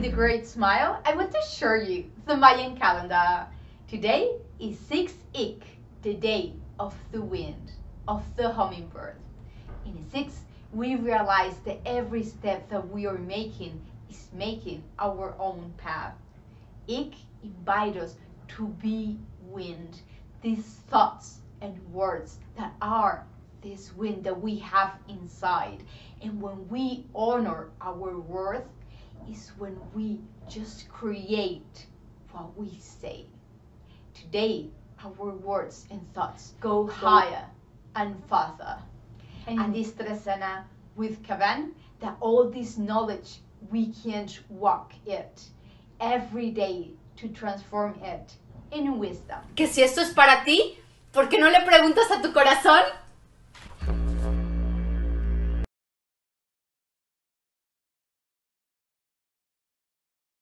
a great smile, I want to show you the Mayan calendar. Today is 6-Ik, the day of the wind, of the hummingbird. In the 6th, we realize that every step that we are making is making our own path. Ik invites us to be wind, these thoughts and words that are this wind that we have inside. And when we honor our worth is when we just create what we say. Today, our words and thoughts go higher and farther. And this Tresana with KABAN, that all this knowledge we can walk it every day to transform it in wisdom. Que si esto es para ti, ¿por qué no le preguntas a tu corazón?